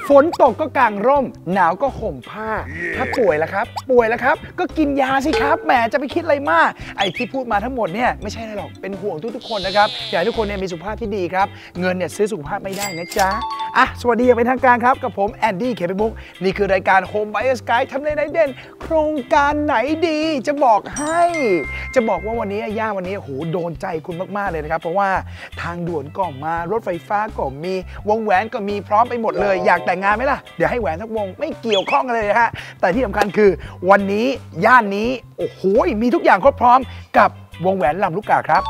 ฝนตกก็กางร่มหนาวก็ห่มผ้าถ้าป่วยแล้วครับก็กินยาสิครับแหมจะไปคิดอะไรมากไอ้ที่พูดมาทั้งหมดเนี่ยไม่ใช่อะไรหรอกเป็นห่วงทุกคนนะครับอยากให้ทุกคนเนี่ยมีสุขภาพที่ดีครับเงินเนี่ยซื้อสุขภาพไม่ได้นะจ๊ะสวัสดีอย่างเป็นทางการครับกับผมแอนดี้เขมิบุกนี่คือรายการ Home Buyers Guide ทำเลไหนเด่นโครงการไหนดีจะบอกว่าวันนี้ย่าวันนี้โหโดนใจคุณมากๆเลยนะครับเพราะว่าทางด่วนก็มารถไฟฟ้าก็มีวงแหวนก็มีพร้อมไปหมดเลยอยากแต่งงานไหมล่ะเดี๋ยวให้แหวนทักวงไม่เกี่ยวข้องกันเลยนะฮะแต่ที่สำคัญคือวันนี้ย่านนี้โอ้โหมีทุกอย่างครบพร้อมกับวงแหวนลำลูกกาครับ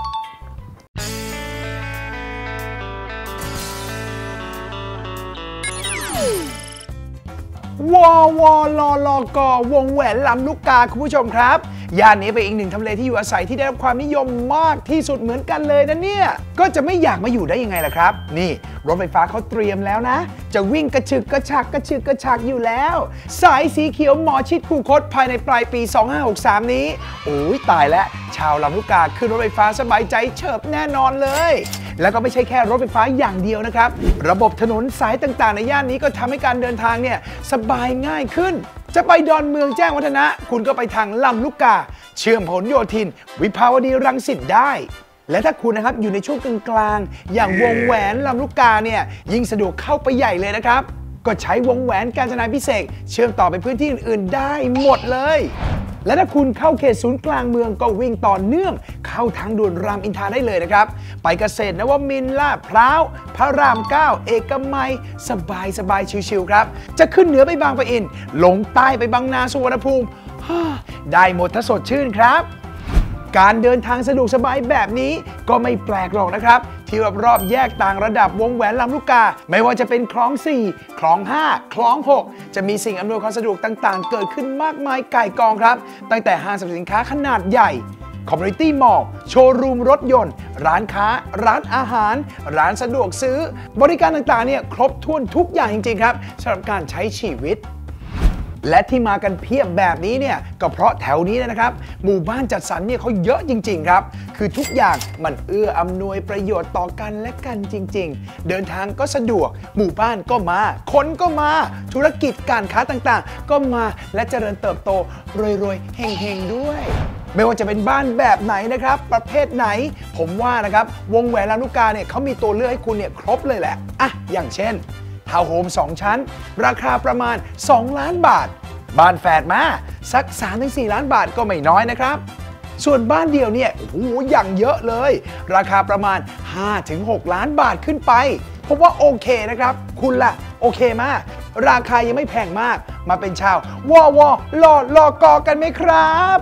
วลลกวงแหวนลำลูกกาคุณผู้ชมครับย่านนี้เป็นอีกหนึ่งทำเลที่อยู่อาศัยที่ได้รับความนิยมมากที่สุดเหมือนกันเลยนะเนี่ยก็จะไม่อยากมาอยู่ได้ยังไงล่ะครับนี่รถไฟฟ้าเขาเตรียมแล้วนะจะวิ่งกระฉึกกระชักอยู่แล้วสายสีเขียวหมอชิดคูคตภายในปลายปี2563นี้โอ้ยตายแล้วชาวลำลูกกาขึ้นรถไฟฟ้าสบายใจเฉิบแน่นอนเลยแล้วก็ไม่ใช่แค่รถไฟฟ้าอย่างเดียวนะครับระบบถนนสายต่างๆในย่านนี้ก็ทำให้การเดินทางเนี่ยสบายง่ายขึ้นจะไปดอนเมืองแจ้งวัฒนะคุณก็ไปทางลำลูกกาเชื่อมผลโยธินวิภาวดีรังสิตได้และถ้าคุณนะครับอยู่ในช่วงกลางๆอย่างวงแหวนลำลูกกาเนี่ยยิ่งสะดวกเข้าไปใหญ่เลยนะครับก็ใช้วงแหวนกาญจนาพิเศษเชื่อมต่อไปพื้นที่อื่นๆได้หมดเลยและถ้าคุณเข้าเขตศูนย์กลางเมืองก็วิ่งต่อเนื่องเข้าทางด่วนรามอินทราได้เลยนะครับไปเกษตรนวมินทร์ลาดพร้าวพระราม 9เอกมัยสบายชิวๆครับจะขึ้นเหนือไปบางปะอินลงใต้ไปบางนาสุวรรณภูมิได้หมดถ้าสดชื่นครับการเดินทางสะดวกสบายแบบนี้ก็ไม่แปลกหรอกนะครับที่รอบๆแยกต่างระดับวงแหวนลำลูกกาไม่ว่าจะเป็นคลอง 4 คลอง 5 คลอง 6จะมีสิ่งอำนวยความสะดวกต่างๆเกิดขึ้นมากมายก่ายกองครับตั้งแต่ห้างสรรพสินค้าขนาดใหญ่คอมมูนิตี้มอลล์โชว์รูมรถยนต์ร้านค้าร้านอาหารร้านสะดวกซื้อบริการต่างๆเนี่ยครบถ้วนทุกอย่างจริงๆครับสำหรับการใช้ชีวิตและที่มากันเพียบแบบนี้เนี่ยก็เพราะแถวนี้นะครับหมู่บ้านจัดสรรเนี่ยเขาเยอะจริงๆครับคือทุกอย่างมันเอื้ออำนวยประโยชน์ต่อกันและกันจริงๆเดินทางก็สะดวกหมู่บ้านก็มาคนก็มาธุรกิจการค้าต่างๆก็มาและเจริญเติบโตรวยๆเฮงๆด้วยไม่ว่าจะเป็นบ้านแบบไหนนะครับประเภทไหนผมว่านะครับวงแหวนลำลูกกาเนี่ยเขามีตัวเลือกให้คุณเนี่ยครบเลยแหละอย่างเช่นทาวน์โฮม2 ชั้นราคาประมาณ2 ล้านบาทบ้านแฝดมาสัก 3-4 ล้านบาทก็ไม่น้อยนะครับส่วนบ้านเดียวเนี่ยโอ้โหอย่างเยอะเลยราคาประมาณ 5-6 ล้านบาทขึ้นไปผมว่าโอเคนะครับคุณล่ะโอเคมากราคายังไม่แพงมากมาเป็นชาวลกกันไหมครับ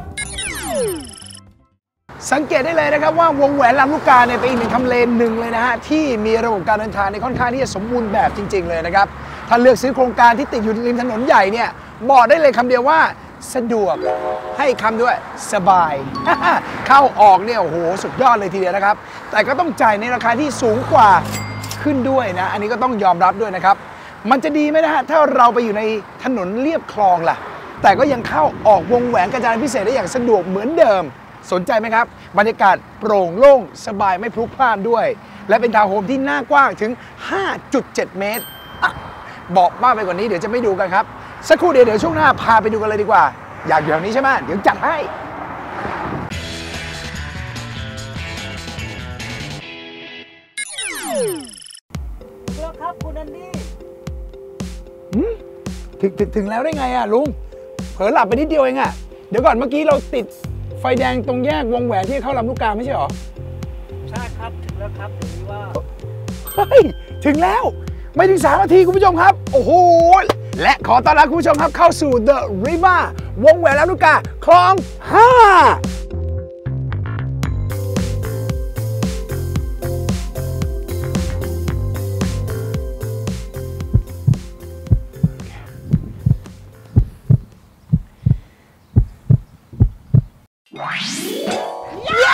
สังเกตได้เลยนะครับว่าวงแหวนลำลูกกาเนี่ยเป็นอีกหนึ่งทำเลหนึ่งเลยนะฮะที่มีระบบการเดินทางในค่อนข้างที่จะสมบูรณ์แบบจริงๆเลยนะครับถ้าเลือกซื้อโครงการที่ติดอยู่ริมถนนใหญ่เนี่ยบอกได้เลยคำเดียวว่าสะดวกให้คำด้วยสบาย เข้าออกเนี่ยโอ้โหสุดยอดเลยทีเดียวนะครับแต่ก็ต้องจ่ายในราคาที่สูงกว่าขึ้นด้วยนะอันนี้ก็ต้องยอมรับด้วยนะครับมันจะดีไหมนะฮะถ้าเราไปอยู่ในถนนเลียบคลองล่ะแต่ก็ยังเข้าออกวงแหวนกาญจนาพิเศษได้อย่างสะดวกเหมือนเดิมสนใจไหมครับบรรยากาศโปร่งโล่งสบายไม่พลุกพล่านด้วยและเป็นทาวน์โฮมที่หน้ากว้างถึง 5.7 เมตรบอกมากไปกว่านี้เดี๋ยวจะไม่ดูกันครับสักครู่เดี๋ยวช่วงหน้าพาไปดูกันเลยดีกว่าอยากอยู่แถวนี้ใช่ไหมเดี๋ยวจัดให้เลิกครับคุณแอนดี้ถึงแล้วได้ไงอะลุงเผลอหลับไปนิดเดียวเองอะเดี๋ยวก่อนเมื่อกี้เราติดไฟแดงตรงแยกวงแหวนที่เข้าลำลูกกาไม่ใช่หรอใช่ครับถึงแล้วครับถึงนี้ว่าเฮ้ยถึงแล้วไม่ถึง3 นาทีคุณผู้ชมครับโอ้โหและขอต้อนรับคุณผู้ชมครับเข้าสู่ The River วงแหวนลำลูกกาคลอง 5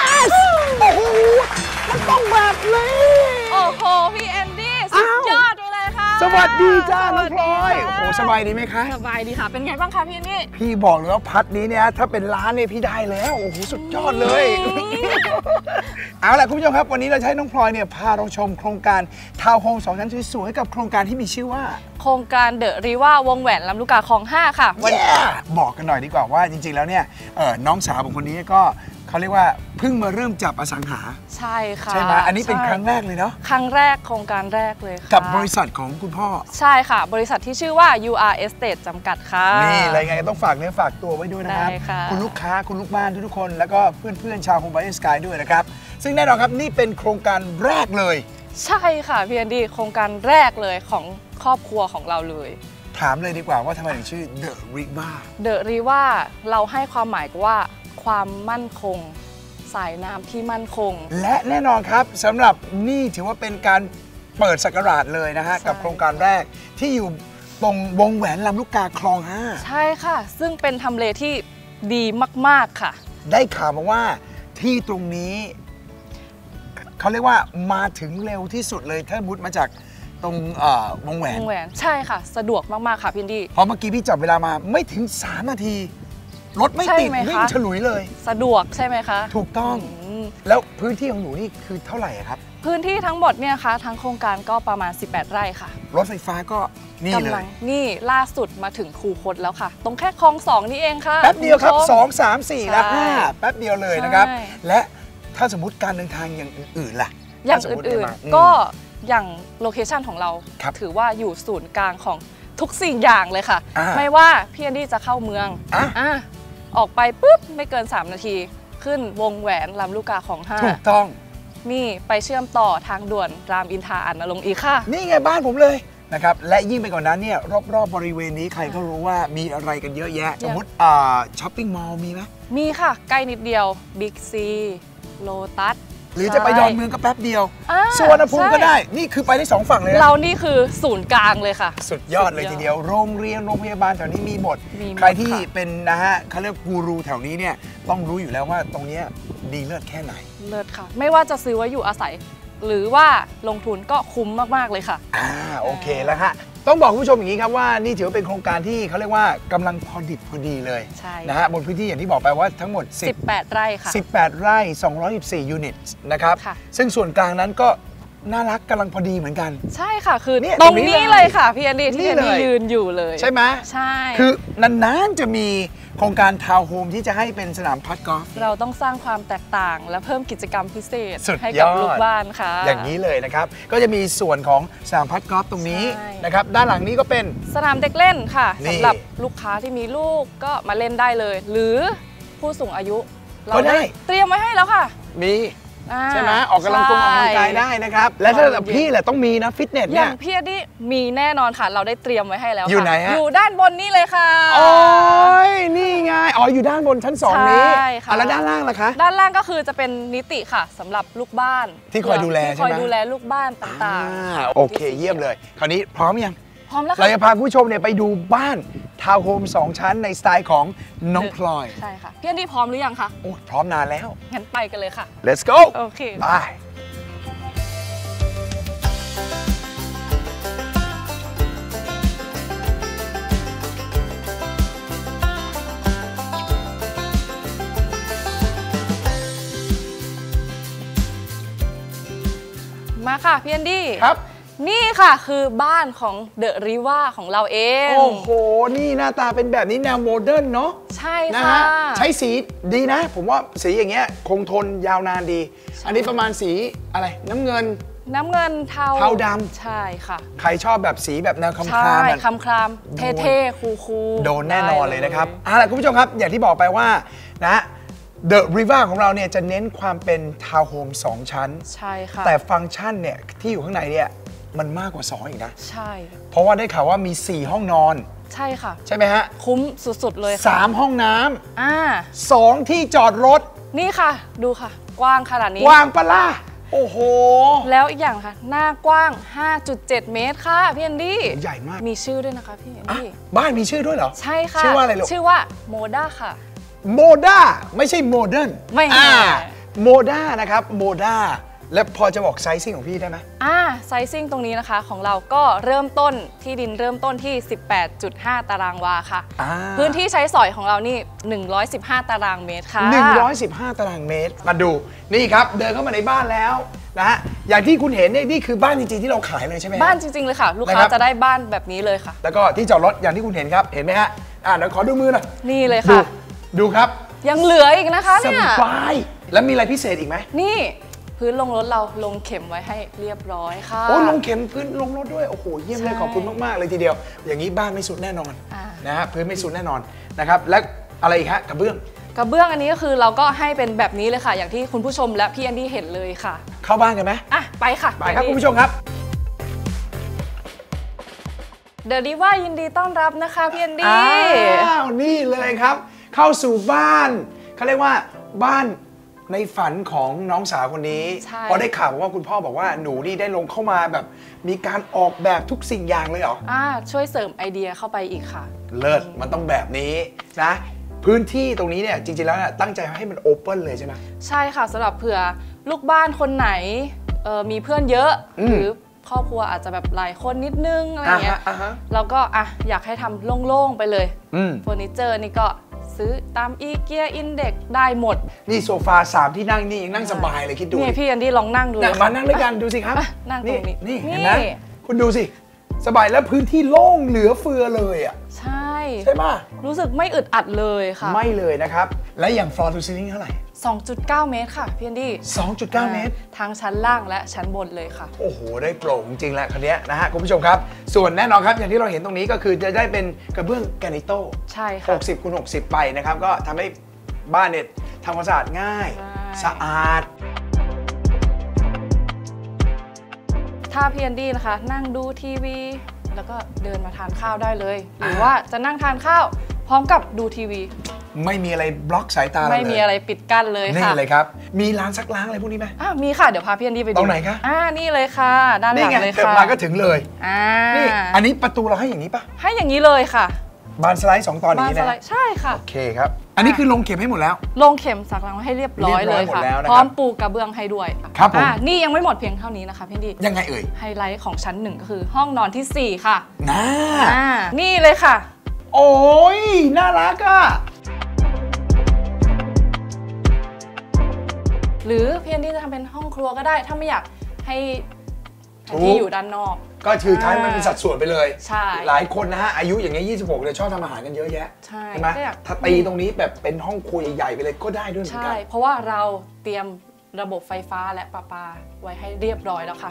โอ้โหพี่แอนดี้สุดยอดเลยค่ะสวัสดีจ้าน้องพลอยโอ้โหสบายดีไหมคะสบายดีค่ะเป็นไงบ้างคะพี่นี่พี่บอกเลยว่าพัดนี้เนี่ยถ้าเป็นร้านเนี่ยพี่ได้แล้วโอ้โหสุดยอดเลยเอาล่ะคุณผู้ชมครับวันนี้เราจะให้น้องพลอยเนี่ยพาเราชมโครงการทาวน์โฮม2 ชั้นสวยๆกับโครงการที่มีชื่อว่าโครงการเดอะรีว่าวงแหวนลำลูกกาคลอง 5ค่ะวันนี้บอกกันหน่อยดีกว่าว่าจริงๆแล้วเนี่ยน้องสาวของคนนี้ก็เขาเรียกว่าเพิ่งมาเริ่มจับอสังหาใช่ค่ะใช่ไหมอันนี้เป็นครั้งแรกเลยเนาะครั้งแรกโครงการแรกเลยค่ะกับบริษัทของคุณพ่อใช่ค่ะบริษัทที่ชื่อว่า UR Estate จำกัดค่ะนี่อะไรไงต้องฝากเนื้อฝากตัวไว้ด้วยนะครับคุณลูกค้าคุณลูกบ้านทุกๆคนแล้วก็เพื่อนๆชาวโฮมไบสกายด้วยนะครับซึ่งแน่นอนครับนี่เป็นโครงการแรกเลยใช่ค่ะพี่แอนดี้โครงการแรกเลยของครอบครัวของเราเลยถามเลยดีกว่าว่าทำไมถึงชื่อ The Riva The Riva เราให้ความหมายว่าความมั่นคงสายน้ำที่มั่นคงและแน่นอนครับสำหรับนี่ถือว่าเป็นการเปิดศักราชเลยนะฮะกับโครงการแรกที่อยู่ตรงวงแหวนลำลูกกาคลอง 5ใช่ค่ะซึ่งเป็นทำเลที่ดีมากๆค่ะได้ข่าวมาว่าที่ตรงนี้เขาเรียกว่ามาถึงเร็วที่สุดเลยถ้ามุดมาจากตรงวงแหวนใช่ค่ะสะดวกมากๆค่ะพี่ดีพอเมื่อกี้พี่จับเวลามาไม่ถึง3 นาทีรถไม่ติดวิ่งฉลุยเลยสะดวกใช่ไหมคะถูกต้องแล้วพื้นที่ของหนูนี่คือเท่าไหร่ครับพื้นที่ทั้งหมดเนี่ยคะทั้งโครงการก็ประมาณ18 ไร่ค่ะรถไฟฟ้าก็นี่เลยนี่ล่าสุดมาถึงคูคตแล้วค่ะตรงแค่คลอง 2นี่เองค่ะแป๊บเดียวครับ2 3 4และ5แป๊บเดียวเลยนะครับและถ้าสมมติการเดินทางอย่างอื่นๆล่ะอย่างอื่นๆก็อย่างโลเคชันของเราถือว่าอยู่ศูนย์กลางของทุกสิ่งอย่างเลยค่ะไม่ว่าพี่แอนดี้จะเข้าเมืองออกไปปุ๊บไม่เกิน3 นาทีขึ้นวงแหวนลำลูกกาของ5 ถูกต้องนี่ไปเชื่อมต่อทางด่วนรามอินทราอานรงค์อีกค่ะนี่ไงบ้านผมเลยนะครับและยิ่งไปกว่านั้นเนี่ยรอบๆบริเวณนี้ใครก็รู้ว่ามีอะไรกันเยอะแยะสมมติช้อปปิ้งมอลล์มีไหมมีค่ะใกล้นิดเดียวบิ๊กซีโลตัสหรือจะไปดอนเมืองก็แป๊บเดียวสุวรรณภูมิก็ได้นี่คือไปได้2 ฝั่งเลยเรานี่คือศูนย์กลางเลยค่ะสุดยอดเลยทีเดียวโรงเรียนโรงพยาบาลแถวนี้มีหมดใครที่เป็นนะฮะเขาเรียกกูรูแถวนี้เนี่ยต้องรู้อยู่แล้วว่าตรงนี้ดีเลิศแค่ไหนเลิศค่ะไม่ว่าจะซื้อไว้อยู่อาศัยหรือว่าลงทุนก็คุ้มมากๆเลยค่ะโอเคแล้วฮะต้องบอกคุณผู้ชมอย่างนี้ครับว่านี่ถือว่าเป็นโครงการที่เขาเรียกว่ากำลังพอดิบพอดีเลยนะฮะบนพื้นที่อย่างที่บอกไปว่าทั้งหมด 18 ไร่ค่ะ 18 ไร่214ยูนิตนะครับซึ่งส่วนกลางนั้นก็น่ารักกำลังพอดีเหมือนกันใช่ค่ะคือตรงนี้เลยค่ะพี่แอนดี้ที่แอนดี้ยืนอยู่เลยใช่ไหมใช่คือนานๆจะมีโครงการทาวน์โฮมที่จะให้เป็นสนามพัดกอล์ฟเราต้องสร้างความแตกต่างและเพิ่มกิจกรรมพิเศษให้กับลูกบ้านค่ะอย่างนี้เลยนะครับก็จะมีส่วนของสนามพัดกอล์ฟตรงนี้นะครับด้านหลังนี้ก็เป็นสนามเด็กเล่นค่ะสำหรับลูกค้าที่มีลูกก็มาเล่นได้เลยหรือผู้สูงอายุเราได้เตรียมไว้ให้แล้วค่ะมีใช่ไหมออกกำลังกายได้นะครับและถ้าแบบพี่แหละต้องมีนะฟิตเนสเนี่ยอย่างพี่นี่มีแน่นอนค่ะเราได้เตรียมไว้ให้แล้วอยู่ไหนฮะอยู่ด้านบนนี่เลยค่ะโอ้ยนี่ไงอยู่ด้านบนชั้น2นี้แล้วด้านล่างล่ะคะด้านล่างก็คือจะเป็นนิติค่ะสำหรับลูกบ้านที่คอยดูแลใช่ไหมคอยดูแลลูกบ้านต่างๆโอเคเยี่ยมเลยคราวนี้พร้อมยังพร้อมแล้วเราจะพาผู้ชมเนี่ยไปดูบ้านทาวน์โฮม2 ชั้นในสไตล์ของน้องพลอยใช่ค่ะพี่แอนดี้พร้อมหรือยังคะโอ้พร้อมนานแล้วงั้นไปกันเลยค่ะ Let's go โอเคไปมาค่ะพี่แอนดี้ครับนี่ค่ะคือบ้านของเดอะริว่าของเราเองโอ้โหนี่หน้าตาเป็นแบบนี้แนวโมเดิร์นเนาะใช่ค่ะใช้สีดีนะผมว่าสีอย่างเงี้ยคงทนยาวนานดีอันนี้ประมาณสีอะไรน้ำเงินเทาดำใช่ค่ะใครชอบแบบสีแบบแนวคำคามเท่ๆคูลโดนแน่นอนเลยนะครับล่ะคุณผู้ชมครับอย่างที่บอกไปว่านะThe Riva ของเราเนี่ยจะเน้นความเป็นทาวน์โฮม2 ชั้นใช่ค่ะแต่ฟังก์ชันเนี่ยที่อยู่ข้างในเนี่ยมันมากกว่า2อีกนะใช่เพราะว่าได้ข่าวว่ามี4 ห้องนอนใช่ค่ะใช่ไหมฮะคุ้มสุดๆเลยค่ะ3 ห้องน้ำ2 ที่จอดรถนี่ค่ะดูค่ะกว้างขนาดนี้กว้างปะล่ะโอ้โหแล้วอีกอย่างค่ะหน้ากว้าง 5.7 เมตรค่ะพี่แอนดี้ใหญ่มากมีชื่อด้วยนะคะพี่แอนดี้บ้านมีชื่อด้วยเหรอใช่ค่ะชื่อว่าอะไรลูกชื่อว่าโมด้าค่ะโมด้าไม่ใช่โมเดิร์นไม่โมด้านะครับโมด้าแล้วพอจะบอกไซซิ่งของพี่ได้ไหมไซซิ่งตรงนี้นะคะของเราก็เริ่มต้นที่ดินเริ่มต้นที่ 18.5 ตารางวาค่ะพื้นที่ใช้สอยของเรานี่115 ตารางเมตรค่ะ 115 ตารางเมตรมาดูนี่ครับเดินเข้ามาในบ้านแล้วนะฮะอย่างที่คุณเห็นนี่คือบ้านจริงๆที่เราขายเลยใช่ไหมบ้านจริงๆเลยค่ะลูกค้าจะได้บ้านแบบนี้เลยค่ะแล้วก็ที่จอดรถอย่างที่คุณเห็นครับเห็นไหมฮะเดี๋ยวขอดูมือหน่อยนี่เลยค่ะดูครับยังเหลืออีกนะคะเนี่ยสบายแล้วมีอะไรพิเศษอีกไหมนี่พื้นลงรถเราลงเข็มไว้ให้เรียบร้อยค่ะโอ้ลงเข็มพื้นลงรถด้วยโอ้โหเยี่ยมเลยขอบคุณมากๆเลยทีเดียวอย่างนี้บ้านไม่สุดแน่นอนนะฮะพื้นไม่สุดแน่นอนนะครับและอะไรอีกฮะกระเบื้องอันนี้ก็คือเราก็ให้เป็นแบบนี้เลยค่ะอย่างที่คุณผู้ชมและพี่แอนดี้เห็นเลยค่ะเข้าบ้านกันไหมไปค่ะไปครับคุณผู้ชมครับเดอะดิว่ายินดีต้อนรับนะคะพี่แอนดี้นี่เลยครับเข้าสู่บ้านเขาเรียกว่าบ้านในฝันของน้องสาวคนนี้เพราะได้ข่าวว่าคุณพ่อบอกว่าหนูนี่ได้ลงเข้ามาแบบมีการออกแบบทุกสิ่งอย่างเลยเหรอช่วยเสริมไอเดียเข้าไปอีกค่ะเลิศมันต้องแบบนี้นะพื้นที่ตรงนี้เนี่ยจริงๆแล้วตั้งใจให้มันโอเปิลเลยใช่ไหมใช่ค่ะสำหรับเผื่อลูกบ้านคนไหนมีเพื่อนเยอะหรือครอบครัวอาจจะแบบหลายคนนิดนึงอะไรเงี้ยเราก็อยากให้ทำโล่งๆไปเลยเฟอร์นิเจอร์นี่ก็ซื้อตามอีเกียอินเด็กได้หมดนี่โซฟา3ที่นั่งนี่ยังนั่งสบายเลยคิดดูนี่พี่แอนดี้ลองนั่งดูมานั่งด้วยกันดูสิครับนั่งตรงนี้นี่เห็นไหมคุณดูสิสบายแล้วพื้นที่โล่งเหลือเฟือเลยใช่ไหมรู้สึกไม่อึดอัดเลยค่ะไม่เลยนะครับและอย่าง floor to ceiling เท่าไหร่ 2.9 เมตรค่ะพี่แอนดี้ 2.9 เมตรทั้งชั้นล่างและชั้นบนเลยค่ะโอ้โหได้โปร่งจริงๆแล้วคันนี้นะฮะคุณผู้ชมครับส่วนแน่นอนครับอย่างที่เราเห็นตรงนี้ก็คือจะได้เป็นกระเบื้องแกรนิโต้ใช่ค่ะ 60 x 60ไปนะครับก็ทำให้บ้านเนี่ยทำความสะอาดง่ายสะอาดถ้าพี่แอนดี้นะคะนั่งดูทีวีแล้วก็เดินมาทานข้าวได้เลยหรือว่าจะนั่งทานข้าวพร้อมกับดูทีวีไม่มีอะไรบล็อกสายตาเลยไม่มีอะไรปิดกั้นเลยค่ะนี่เลยครับมีร้านซักล้างอะไรพวกนี้ไหมมีค่ะเดี๋ยวพาพี่แอนดี้ไปดูตรงไหนคะนี่เลยค่ะด้านหลังเลยค่ะเปิดมาก็ถึงเลยนี่อันนี้ประตูเราให้อย่างนี้ปะให้อย่างนี้เลยค่ะบานสไลด์2 ตอนนี้นะใช่ค่ะโอเคครับอันนี้คือลงเข็มให้หมดแล้วลงเข็มสักล้างให้เรียบร้อยเลยค่ะพร้อมปูกระเบื้องให้ด้วยครับผมนี่ยังไม่หมดเพียงเท่านี้นะคะพี่ดียังไงเอ่ยไฮไลท์ของชั้น1ก็คือห้องนอนที่4ค่ะนี่เลยค่ะโอ้ยน่ารักหรือพี่แอนดี้จะทำเป็นห้องครัวก็ได้ถ้าไม่อยากให้ที่อยู่ด้านนอกก็คือท้ายมันเป็นสัดส่วนไปเลยใช่หลายคนนะฮะอายุอย่างเงี้ย26เลยชอบทำอาหารกันเยอะแยะใช่ไหมถ้าตีตรงนี้แบบเป็นห้องครัวใหญ่ๆไปเลยก็ได้ด้วยเหมือนกันใช่เพราะว่าเราเตรียมระบบไฟฟ้าและประปาไว้ให้เรียบร้อยแล้วค่ะ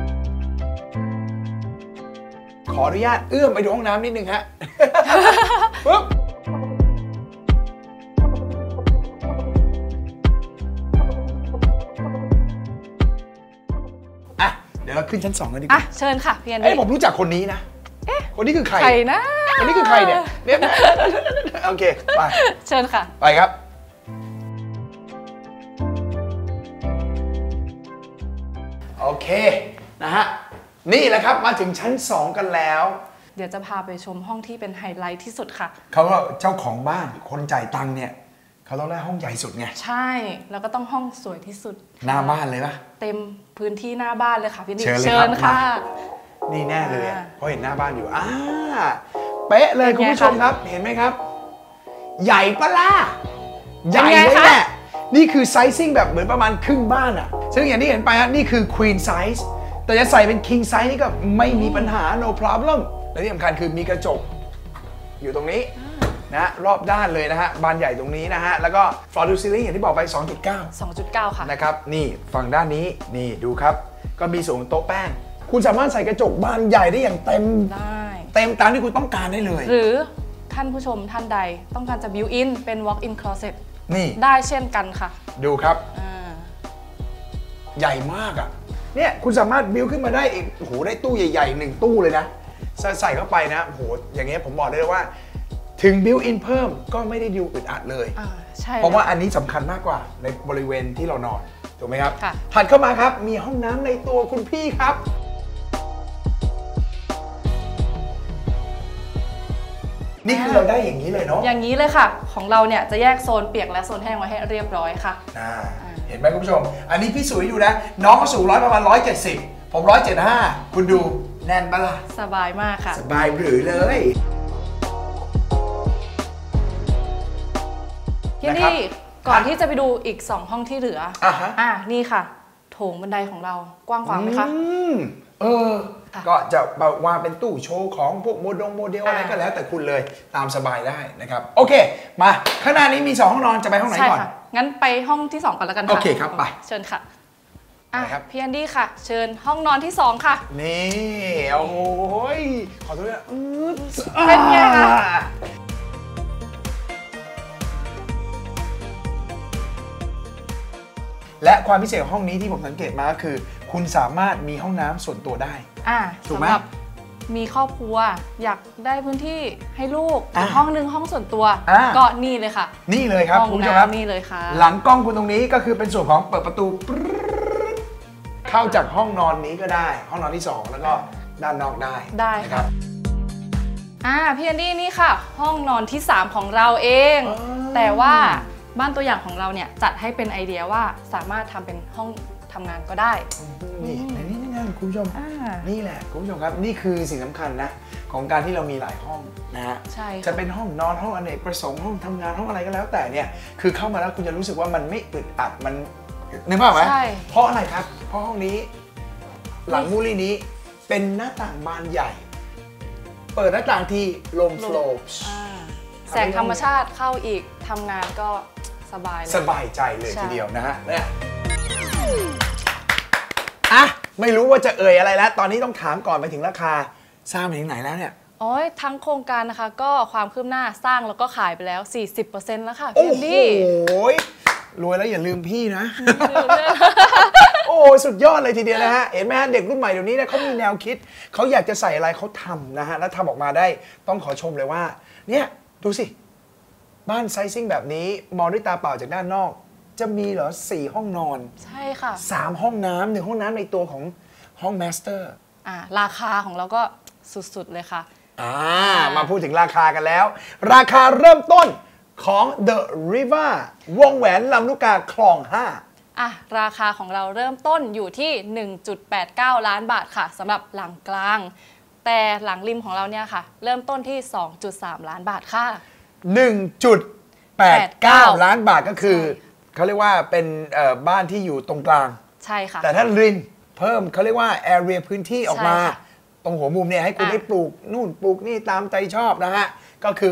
ขออนุญาตเอื้อมไปดูห้องน้ำนิดนึงฮะปุ๊บเดี๋ยวเราขึ้นชั้น2กันดีกว่าเชิญค่ะพี่แอนดี้ผมรู้จักคนนี้นะคนนี้คือใครนะคนนี้คือใครเนี่ยโอเคไปเชิญค่ะไปครับโอเคนะฮะนี่แหละครับมาถึงชั้น2กันแล้วเดี๋ยวจะพาไปชมห้องที่เป็นไฮไลท์ที่สุดค่ะเขาว่าเจ้าของบ้านคนจ่ายตังค์เนี่ยเขาต้องได้ห้องใหญ่สุดไงใช่แล้วก็ต้องห้องสวยที่สุดหน้าบ้านเลยปะเต็มพื้นที่หน้าบ้านเลยค่ะพี่ดิเชิญค่ะนี่แน่เลยเพราะเห็นหน้าบ้านอยู่เป๊ะเลยคุณผู้ชมครับเห็นไหมครับใหญ่ปะล่ะใหญ่เลยแหละนี่คือไซซิ่งแบบเหมือนประมาณครึ่งบ้านซึ่งอย่างที่เห็นไปนี่คือ Queen Size แต่จะใส่เป็น King Size นี่ก็ไม่มีปัญหา no problem และที่สำคัญคือมีกระจกอยู่ตรงนี้นะรอบด้านเลยนะฮะบานใหญ่ตรงนี้นะฮะแล้วก็ floor to ceiling อย่างที่บอกไป 2.9 ค่ะนะครับนี่ฝั่งด้านนี้นี่ดูครับก็มีส่วนโต๊ะแป้งคุณสามารถใส่กระจกบานใหญ่ได้อย่างเต็มตามที่คุณต้องการได้เลยหรือท่านผู้ชมท่านใดต้องการจะ built in เป็น walk in closet นี่ได้เช่นกันค่ะดูครับใหญ่มากเนี่ยคุณสามารถ build ขึ้นมาได้อีกโอ้โหได้ตู้ใหญ่ๆ1ตู้เลยนะใส่เข้าไปนะโอ้โหอย่างเงี้ยผมบอกได้เลยว่าถึง built in เพิ่มก็ไม่ได้ดูอึดอัดเลยเพราะว่าอันนี้สำคัญมากกว่าในบริเวณที่เรานอนถูกไหมครับถัดเข้ามาครับมีห้องน้ำในตัวคุณพี่ครับนี่คือเราได้อย่างนี้เลยเนาะอย่างนี้เลยค่ะของเราเนี่ยจะแยกโซนเปียกและโซนแห้งไว้ให้เรียบร้อยค่ะเห็นไหมคุณผู้ชมอันนี้พี่สุยดูนะน้องก็สูงประมาณ170ผม175คุณดูแน่นปะล่ะสบายมากค่ะสบายหรือเลยพี่นี่ก่อนที่จะไปดูอีก2ห้องที่เหลือนี่ค่ะโถงบันไดของเรากว้างขวางไหมคะก็จะวางเป็นตู้โชว์ของพวกโมเดลอะไรก็แล้วแต่คุณเลยตามสบายได้นะครับโอเคมาข้างหน้านี้มี2ห้องนอนจะไปห้องไหนก่อนงั้นไปห้องที่2ก่อนแล้วกันค่ะโอเคครับไปเชิญค่ะพี่แอนดี้ค่ะเชิญห้องนอนที่2ค่ะนี่โอ้ยขอโทษนะเป็นไงคะและความพิเศษของห้องนี้ที่ผมสังเกตมาก็คือคุณสามารถมีห้องน้ำส่วนตัวได้ถูกไหมมีครอบครัวอยากได้พื้นที่ให้ลูกห้องนึงห้องส่วนตัวก็นี่เลยค่ะนี่เลยครับคุณผู้ชมครับนี่เลยค่ะหลังกล้องคุณตรงนี้ก็คือเป็นส่วนของเปิดประตูเข้าจากห้องนอนนี้ก็ได้ห้องนอนที่2แล้วก็ด้านนอกได้ครับพี่แอนดี้นี่ค่ะห้องนอนที่3ของเราเองแต่ว่าบ้านตัวอย่างของเราเนี่ยจัดให้เป็นไอเดียว่าสามารถทำเป็นห้องทำงานก็ได้นี่คุณผู้ชมนี่แหละคุณผู้ชมครับนี่คือสิ่งสำคัญนะของการที่เรามีหลายห้องนะฮะจะเป็นห้องนอนห้องอเนกประสงค์ห้องทำงานห้องอะไรก็แล้วแต่เนี่ยคือเข้ามาแล้วคุณจะรู้สึกว่ามันไม่อึดอัดมันนึกภาพไหมเพราะอะไรครับเพราะห้องนี้หลังมูลี่นี้เป็นหน้าต่างบานใหญ่เปิดหน้าต่างที่ลมโฟลว์แสงธรรมชาติเข้าอีกทำงานก็สบายใจเลยทีเดียวนะฮะเนี่ยไม่รู้ว่าจะเอ่ยอะไรแล้วตอนนี้ต้องถามก่อนไปถึงราคาสร้างไปถึงไหนแล้วเนี่ยทั้งโครงการนะคะก็ความคืบหน้าสร้างแล้วก็ขายไปแล้ว 40% แล้วค่ะพี่ดี้รวยแล้วอย่าลืมพี่นะโอ้สุดยอดเลยทีเดียวนะฮะเห็นไหมฮะเด็กรุ่นใหม่เดี๋ยวนี้นะเขามีแนวคิดเขาอยากจะใส่อะไรเขาทำนะฮะแล้วทำออกมาได้ต้องขอชมเลยว่าเนี่ยดูสิบ้านไซซิ่งแบบนี้มองด้วยตาเปล่าจากด้านนอกจะมีเหรอ4ห้องนอนใช่ค่ะ 3ห้องน้ำ1ห้องน้ำในตัวของห้องมาสเตอร์ราคาของเราก็สุดๆเลยค่ะมาพูดถึงราคากันแล้วราคาเริ่มต้นของ The Riva วงแหวนลำลูกกาคลอง5 ราคาของเราเริ่มต้นอยู่ที่ 1.89 ล้านบาทค่ะสำหรับหลังกลางแต่หลังริมของเราเนี่ยค่ะเริ่มต้นที่ 2.3 ล้านบาทค่ะ 1.89 ล้านบาทก็คือเขาเรียกว่าเป็นบ้านที่อยู่ตรงกลางใช่ค่ะแต่ถ้าริมเพิ่มเขาเรียกว่า area พื้นที่ออกมาตรงหัวมุมเนี่ยให้คุณได้ปลูกนู่นปลูกนี่ตามใจชอบนะฮะก็คือ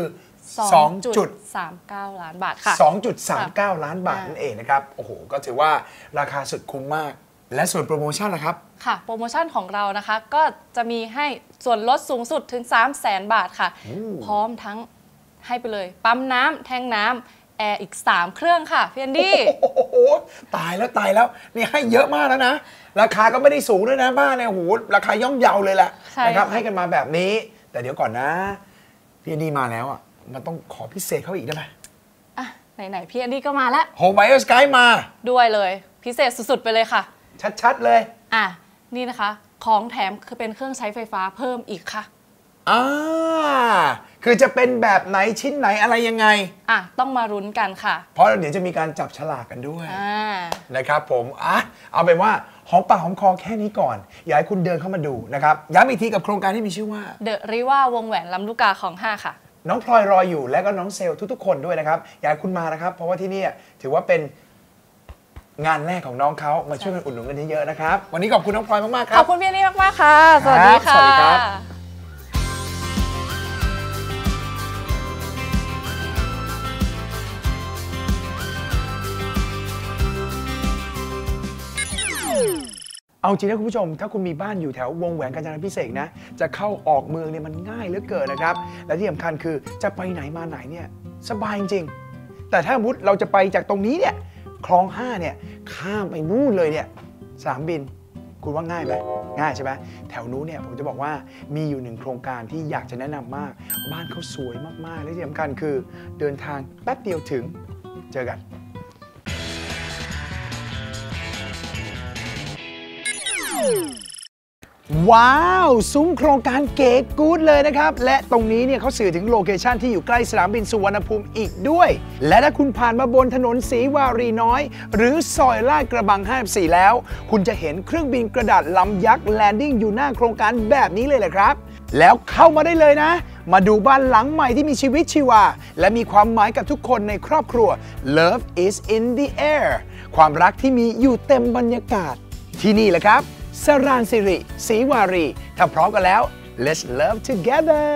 2.39 ล้านบาทค่ะ 2.39 ล้านบาทนั่นเองนะครับโอ้โหก็ถือว่าราคาสุดคุ้มมากและส่วนโปรโมชั่นล่ะครับค่ะโปรโมชั่นของเรานะคะก็จะมีให้ส่วนลดสูงสุดถึง 300,000 บาทค่ะพร้อมทั้งให้ไปเลยปั๊มน้ำแทงน้ำแอร์อีก3เครื่องค่ะพี่แอนดี้โอ้โหตายแล้วนี่ให้เยอะมากแล้วนะราคาก็ไม่ได้สูงด้วยนะบ้านเนี่ยโอ้โหราคาย่อมเยาเลยแหละนะครับให้กันมาแบบนี้แต่เดี๋ยวก่อนนะพี่แอนดี้มาแล้วอ่ะมันต้องขอพิเศษเขาอีกได้ไหมไหนพี่แอนดี้ก็มาแล้วโฮมไบเออร์สกายมาด้วยเลยพิเศษสุดๆไปเลยค่ะชัดๆเลยนี่นะคะของแถมคือเป็นเครื่องใช้ไฟฟ้าเพิ่มอีกค่ะคือจะเป็นแบบไหนชิ้นไหนอะไรยังไงต้องมารุ้นกันค่ะเพราะเดี๋ยวจะมีการจับฉลากกันด้วยนะครับผมเอาเป็นว่าหอมปากหอมคอแค่นี้ก่อนอยากให้คุณเดินเข้ามาดูนะครับย้ำอีกทีกับโครงการที่มีชื่อว่า The Riva วงแหวนลำลูกกาของ5ค่ะน้องพลอยรออยู่และก็น้องเซลทุกๆคนด้วยนะครับอยากให้คุณมานะครับเพราะว่าที่นี่ถือว่าเป็นงานแรกของน้องเขามาช่วยกันอุดหนุนกันเยอะๆนะครับวันนี้ขอบคุณน้องพลอยมากๆครับขอบคุณพี่นี่มากๆค่ะสวัสดีค่ะสวัสดีครับเอาจริงนะคุณผู้ชมถ้าคุณมีบ้านอยู่แถววงแหวนกาญจนาภิเษกนะจะเข้าออกเมืองเนี่ยมันง่ายเหลือเกินนะครับและที่สำคัญคือจะไปไหนมาไหนเนี่ยสบายจริงแต่ถ้าสมมติเราจะไปจากตรงนี้เนี่ยคลอง5เนี่ยข้ามไปนู่นเลยเนี่ยสนามบินคุณว่าง่ายไหมง่ายใช่ไหมแถวนู้นเนี่ยผมจะบอกว่ามีอยู่1โครงการที่อยากจะแนะนำมากบ้านเขาสวยมากๆและที่สำคัญคือเดินทางแป๊บเดียวถึงเจอกันว้าวซุ้มโครงการเก๋กู๊ดเลยนะครับและตรงนี้เนี่ยเขาสื่อถึงโลเคชันที่อยู่ใกล้สนามบินสุวรรณภูมิอีกด้วยและถ้าคุณผ่านมาบนถนนศรีวารีน้อยหรือซอยลาดกระบัง54แล้วคุณจะเห็นเครื่องบินกระดาษลำยักษ์แลนดิ้งอยู่หน้าโครงการแบบนี้เลยแหละครับแล้วเข้ามาได้เลยนะมาดูบ้านหลังใหม่ที่มีชีวิตชีวาและมีความหมายกับทุกคนในครอบครัว Love is in the air ความรักที่มีอยู่เต็มบรรยากาศที่นี่แหละครับสรานสิริศรีวารีถ้าพร้อมกันแล้ว let's love together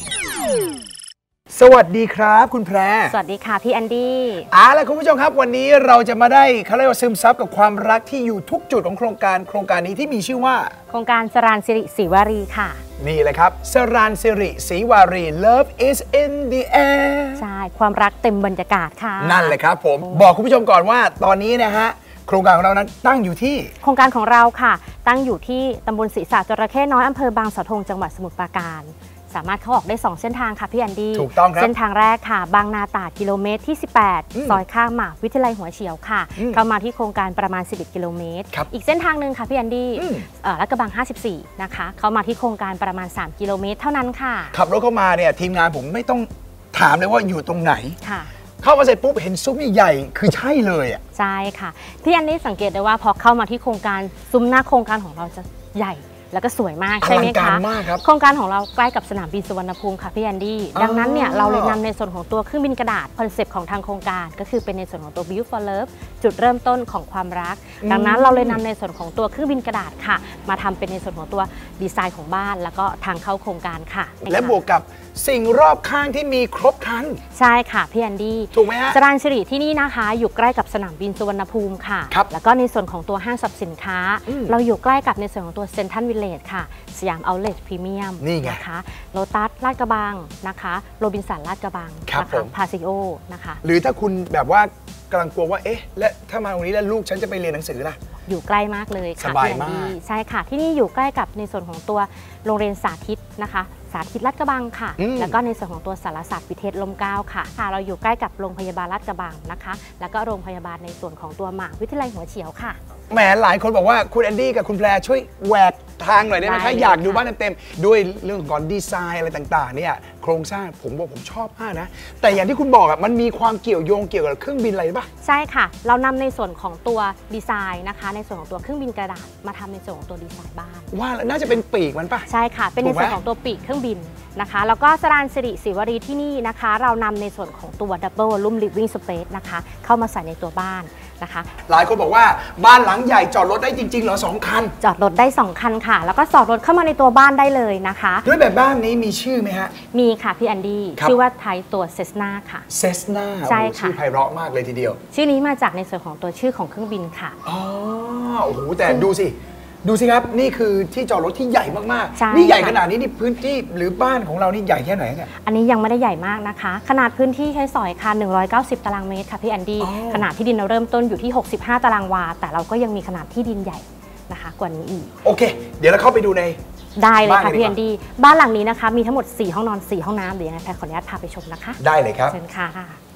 สวัสดีครับคุณแพรสวัสดีค่ะพี่แอนดี้แล้วคุณผู้ชมครับวันนี้เราจะมาได้เขาเรียกว่าซึมซับกับความรักที่อยู่ทุกจุดของโครงการนี้ที่มีชื่อว่าโครงการสรานสิริศรีวารีค่ะนี่แหละครับสรานสิริศรีวารี Love is in the air ใช่ความรักเต็มบรรยากาศค่ะนั่นแหละครับผมบอกคุณผู้ชมก่อนว่าตอนนี้นะฮะโครงการของเรานั้นตั้งอยู่ที่โครงการของเราค่ะตั้งอยู่ที่ตำบลศรีษะจระเข้น้อยอำเภอบางสะทงจังหวัดสมุทรปราการสามารถเข้าออกได้2เส้นทางค่ะพี่แอนดี้ถูกต้องครับเส้นทางแรกค่ะบางนาตราดกิโลเมตรที่18ซอยข้างหมากวิทยาลัยหัวเฉียวค่ะเข้ามาที่โครงการประมาณ11กิโลเมตรอีกเส้นทางหนึ่งค่ะพี่แอนดี้ลาดกระบัง54นะคะเข้ามาที่โครงการประมาณ3กิโลเมตรเท่านั้นค่ะขับรถเข้ามาเนี่ยทีมงานผมไม่ต้องถามเลยว่าอยู่ตรงไหนค่ะเข้ามาเสร็จปุ๊บเห็นซุ้มใหญ่ๆคือใช่เลยอ่ะใช่ค่ะพี่อันนี้สังเกตได้ว่าพอเข้ามาที่โครงการซุ้มหน้าโครงการของเราจะใหญ่แล้วก็สวยมากใช่ไหมคะโครงการของเราใกล้กับสนามบินสุวรรณภูมิค่ะพี่แอนดี้ดังนั้นเนี่ยเราเลยนำในส่วนของตัวเครื่องบินกระดาษคอนเซปต์ของทางโครงการก็คือเป็นในส่วนของตัว Build for Love จุดเริ่มต้นของความรักดังนั้นเราเลยนำในส่วนของตัวเครื่องบินกระดาษค่ะมาทำเป็นในส่วนของตัวดีไซน์ของบ้านแล้วก็ทางเข้าโครงการค่ะและบวกกับสิ่งรอบข้างที่มีครบครันใช่ค่ะพี่แอนดี้ถูกไหมฮะสรานสิริที่นี่นะคะอยู่ใกล้กับสนามบินสุวรรณภูมิค่ะแล้วก็ในส่วนของตัวห้างสรรพสินค้าเราอยู่ใกล้กับในส่วนของตัวเซ็นทรัลวิลเลจค่ะสยามเอาท์เลทพรีเมียมนะคะโลตัสลาดกระบังนะคะโรบินสันลาดกระบังนะคะพาซิโอนะคะหรือถ้าคุณแบบว่ากำลังกลัวว่าเอ๊ะและถ้ามาตรงนี้แล้วลูกฉันจะไปเรียนหนังสือล่ะอยู่ใกล้มากเลยค่ะสบายมากใช่ค่ะที่นี่อยู่ใกล้กับในส่วนของตัวโรงเรียนสาธิตนะคะสาธิตลาดกระบังค่ะแล้วก็ในส่วนของตัวสารศาสตร์วิเทศลมเกล้าค่ะเราอยู่ใกล้กับโรงพยาบาลลาดกระบังนะคะแล้วก็โรงพยาบาลในส่วนของตัวมหาวิทยาลัยหัวเฉียวค่ะแหมหลายคนบอกว่าคุณแอนดี้กับคุณแพรช่วยแหวกทางหน่อยได้ไหมคะอยากดูบ้านเต็มๆด้วยเรื่องของดีไซน์อะไรต่างๆเนี่ยโครงสร้างผมชอบมากนะแต่อย่างที่คุณบอกมันมีความเกี่ยวโยงเกี่ยวกับเครื่องบินอะไรป่ะใช่ค่ะเรานำในส่วนของตัวดีไซน์นะคะในส่วนของตัวเครื่องบินกระดาษมาทำในส่วนของตัวดีไซน์บ้านว่าน่าจะเป็นปีกมันป่ะใช่ค่ะเป็นในส่วนของตัวปีกเครื่องบินนะคะแล้วก็สรานสิริศรีวารีที่นี่นะคะเรานำในส่วนของตัว Double Volume Living Space นะคะเข้ามาใส่ในตัวบ้านนะคะหลายคนบอกว่าบ้านหลังใหญ่จอดรถได้จริงๆเหรอ2 คันจอดรถได้2 คันค่ะแล้วก็จอดรถเข้ามาในตัวบ้านได้เลยนะคะด้วยแบบบ้านนี้มีชื่อไหมฮะมีค่ะพี่แอนดี้ชื่อว่าไทยตัวเซสนาค่ะเซสนาใช่ค่ะชื่อไพเราะมากเลยทีเดียวชื่อนี้มาจากในส่วนของตัวชื่อของเครื่องบินค่ะอ๋อโอ้โหแต่ดูสิครับนี่คือที่จอดรถที่ใหญ่มากๆนี่ใหญ่ขนาดนี้นี่พื้นที่หรือบ้านของเรานี่ใหญ่แค่ไหนเนี่ยอันนี้ยังไม่ได้ใหญ่มากนะคะขนาดพื้นที่ใช้สอยค่ะ190ตารางเมตรค่ะพี่แอนดี้ขนาดที่ดินเราเริ่มต้นอยู่ที่65ตารางวาแต่เราก็ยังมีขนาดที่ดินใหญ่นะคะกว่านี้อีกโอเคเดี๋ยวเราเข้าไปดูในได้เลยค่ะพี่แอนดี้บ้านหลังนี้นะคะมีทั้งหมด4ห้องนอน4ห้องน้ำเดี๋ยวยังไงแพรขออนุญาตพาไปชมนะคะได้เลยครับเชิญค่ะ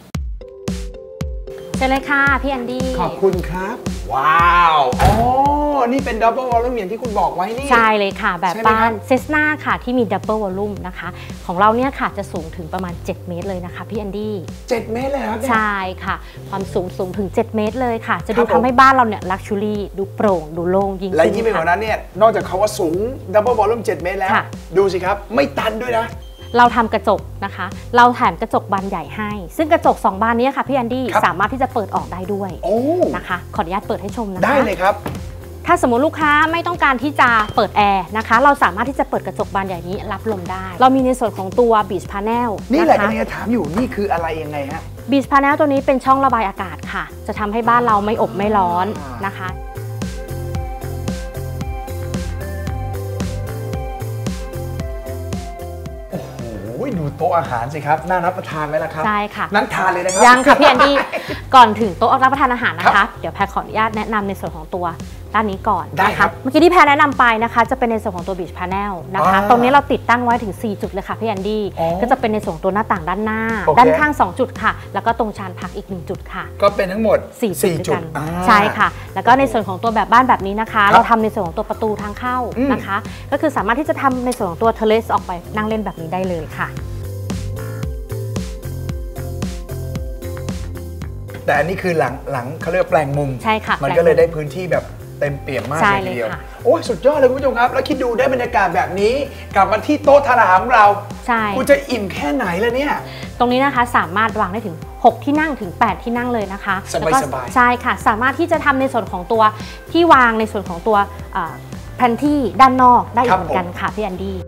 เชิญเลยค่ะพี่แอนดี้ขอบคุณครับว้าวอ๋อนี่เป็น Double Volume อย่างที่คุณบอกไว้นี่ใช่เลยค่ะแบบบ้านเซสนาค่ะที่มี Double Volume นะคะของเราเนี่ยค่ะจะสูงถึงประมาณ7เมตรเลยนะคะพี่แอนดี้ 7 เมตรเลยครับใช่ค่ะความสูงถึง7เมตรเลยค่ะจะดูทำให้บ้านเราเนี่ยลักชัวรี่ดูโปร่งดูโล่งยิ่งขึ้นและยิ่งไปกว่านั้นเนี่ยนอกจากเขาว่าสูง Double Volume 7 เมตรแล้วดูสิครับไม่ตันด้วยนะเราทำกระจกนะคะเราแถมกระจกบานใหญ่ให้ซึ่งกระจก2บานนี้ค่ะพี่แอนดี้สามารถที่จะเปิดออกได้ด้วยนะคะขออนุญาตเปิดให้ชมนะคะได้เลยครับถ้าสมมติลูกค้าไม่ต้องการที่จะเปิดแอร์นะคะเราสามารถที่จะเปิดกระจกบานใหญ่นี้รับลมได้เรามีในส่วนของตัว Beach Panel นี่แหละกำลังจะถามอยู่นี่คืออะไรยังไงฮะ Beach Panel ตัวนี้เป็นช่องระบายอากาศค่ะจะทำให้บ้านเราไม่อบไม่ร้อนนะคะดูโต๊ะอาหารสิครับน่ารับประทานไหมล่ะครับใช่ค่ะนั่งทานเลยนะครับยังค่ะพี่แอนดี้ก่อนถึงโต๊ะรับประทานอาหารนะคะเดี๋ยวแพรขออนุญาตแนะนำในส่วนของตัวด้านนี้ก่อนได้นะครัคะบเมื่อกี้ที่แพรแนะนำไปนะคะจะเป็นในส่วนของตัว Beach Panel นะคะตรงนี้เราติดตั้งไว้ถึง4จุดเลยค่ะพี่แอนดี้ก็จะเป็นในส่วนตัวหน้าต่างด้านหน้าด้านข้าง2จุดค่ะแล้วก็ตรงชานพักอีก1จุดค่ะก็เป็นทั้งหมด 4จุดใช่ค่ะแล้วก็ในส่วนของตัวแบบบ้านแบบนี้นะคะเราทำในส่วนของตัวประตูทางเข้านะคะก็คือสามารถที่จะทำในส่วนของตัวเทเลสออกไปนั่งเล่นแบบนี้ได้เลยค่ะแต่อันนี้คือหลังเขาเรียกแปลงมุมใช่ค่ะมันก็เลยได้พื้นที่แบบเต็มเปี่ยมมากเลยทีเดียวโอ้ยสุดยอดเลยคุณผู้ชมครับแล้วคิดดูได้บรรยากาศแบบนี้กลับมาที่โต๊ะทานอาหารของเราใช่คุณจะอิ่มแค่ไหนล่ะเนี่ยตรงนี้นะคะสามารถวางได้ถึง6ที่นั่งถึง8ที่นั่งเลยนะคะสบายใช่ค่ะสามารถที่จะทำในส่วนของตัวที่วางในส่วนของตัวแพนที่ด้านนอกได้อีกเหมือนกันค่ะพี่แอนดี้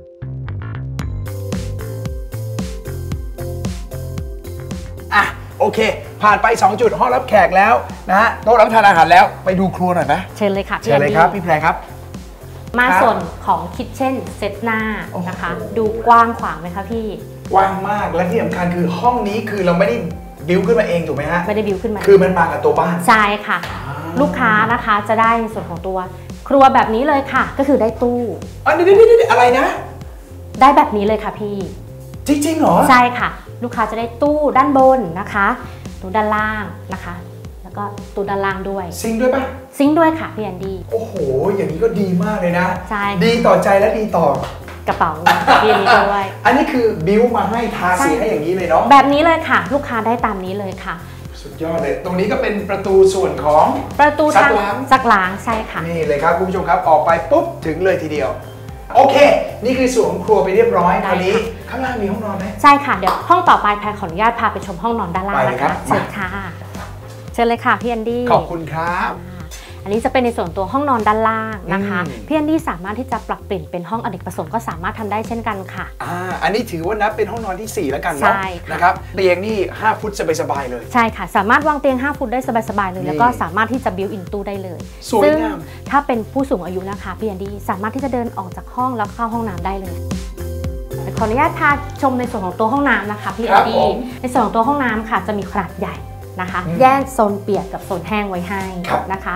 อ่ะโอเคผ่านไป2จุดห้องรับแขกแล้วนะฮะโต๊ะรับทานอาหารแล้วไปดูครัวหน่อยไหมเชิญเลยค่ะเชิญเลยครับพี่แพรครับมาส่วนของคิทเช่นเซตหน้านะคะดูกว้างขวางไหมคะพี่กว้างมากและที่สำคัญคือห้องนี้คือเราไม่ได้บิวขึ้นมาเองถูกไหมฮะไม่ได้บิวขึ้นมาคือมันมากับตัวบ้านใช่ค่ะลูกค้านะคะจะได้ในส่วนของตัวครัวแบบนี้เลยค่ะก็คือได้ตู้นี่อะไรนะได้แบบนี้เลยค่ะพี่จริงๆเหรอใช่ค่ะลูกค้าจะได้ตู้ด้านบนนะคะตู้ด้านล่างนะคะแล้วก็ตู้ด้านล่างด้วยซิงค์ด้วยป่ะซิงค์ด้วยค่ะพี่แอนดี้โอ้โหอย่างนี้ก็ดีมากเลยนะใช่ดีต่อใจและดีต่อกระเป๋าพี่นี้ด้วยอันนี้คือบิวมาให้ทาสีให้อย่างนี้เลยเนาะแบบนี้เลยค่ะลูกค้าได้ตามนี้เลยค่ะสุดยอดเลยตรงนี้ก็เป็นประตูส่วนของประตูซักล้างใช่ค่ะนี่เลยครับคุณผู้ชมครับออกไปปุ๊บถึงเลยทีเดียวโอเคนี่คือส่วนของครัวไปเรียบร้อยคราวนี้ข้างล่างมีห้องนอนไหมใช่ค่ะเดี๋ยวห้องต่อไปแพรขออนุญาตพาไปชมห้องนอนด้านล่างนะคะเชิญค่ะเชิญเลยค่ะพี่แอนดี้ขอบคุณครับอันนี้จะเป็นในส่วนตัวห้องนอนด้านล่างนะคะพี่แอนดี้สามารถที่จะปรับเปลี่ยนเป็นห้องอเนกประสงค์ก็สามารถทำได้เช่นกันค่ะอันนี้ถือว่านับเป็นห้องนอนที่4แล้วกันเนาะนะครับเตียงนี่5ฟุตสบายๆเลยใช่ค่ะสามารถวางเตียง5ฟุตได้สบายๆเลยแล้วก็สามารถที่จะบิวอินตู้ได้เลยซึ่งถ้าเป็นผู้สูงอายุนะคะพี่แอนดี้สามารถที่จะเดินออกจากห้องแล้วเข้าห้องน้ำได้เลยขออนุญาตพาชมในส่วนของตัวห้องน้ำนะคะพี่แอนดี้ในส่วนของตัวห้องน้ำค่ะจะมีขนาดใหญ่นะคะแยกโซนเปียกกับโซนแห้งไว้ให้นะคะ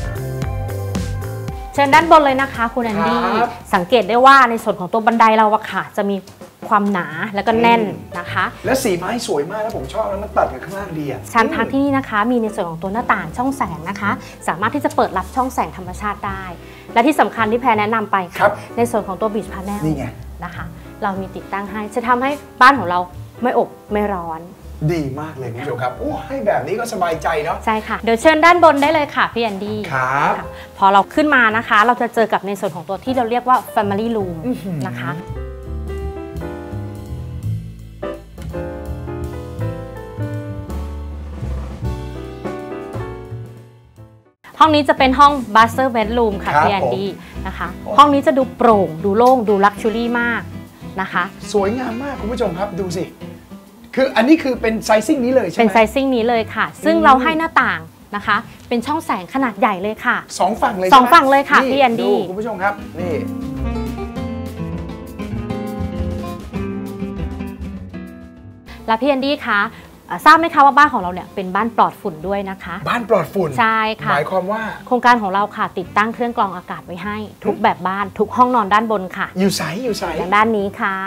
เชิญด้านบนเลยนะคะคุณแอนดี้สังเกตได้ว่าในส่วนของตัวบันไดเราอะค่ะจะมีความหนาแล้วก็แน่นนะคะและสีไม้สวยมากแล้วผมชอบแล้วมันตัดกับข้างล่างดีอะชั้นพักที่นี่นะคะมีในส่วนของตัวหน้าต่างช่องแสงนะคะสามารถที่จะเปิดรับช่องแสงธรรมชาติได้และที่สำคัญที่แพรแนะนำไปค่ะในส่วนของตัว Beach Panel นี่ไงนะคะเรามีติดตั้งให้จะทำให้บ้านของเราไม่อบไม่ร้อนดีมากเลยคุณผู้ชมครับโอ้ให้แบบนี้ก็สบายใจเนาะใช่ค่ะเดี๋ยวเชิญด้านบนได้เลยค่ะพี่แอนดี้ครับพอเราขึ้นมานะคะเราจะเจอกับในส่วนของตัวที่เราเรียกว่า Family Room นะคะห้องนี้จะเป็นห้อง Master Bedroom ค่ะพี่แอนดี้นะคะห้องนี้จะดูโปร่งดูโล่งดูลักชัวรี่มากนะคะสวยงามมากคุณผู้ชมครับดูสิคืออันนี้คือเป็นไซซิ่งนี้เลยใช่ไหมเป็นไซซิ่งนี้เลยค่ะซึ่งเราให้หน้าต่างนะคะเป็นช่องแสงขนาดใหญ่เลยค่ะ 2ฝั่งเลย 2ฝั่งเลยค่ะพี่แอนดี้คุณผู้ชมครับนี่แล้วพี่แอนดี้คะทราบไหมคะว่าบ้านของเราเนี่ยเป็นบ้านปลอดฝุ่นด้วยนะคะบ้านปลอดฝุ่นใช่ค่ะหมายความว่าโครงการของเราค่ะติดตั้งเครื่องกรองอากาศไว้ให้ทุกแบบบ้านทุกห้องนอนด้านบนค่ะอยู่ใสด้านนี้ค่ะ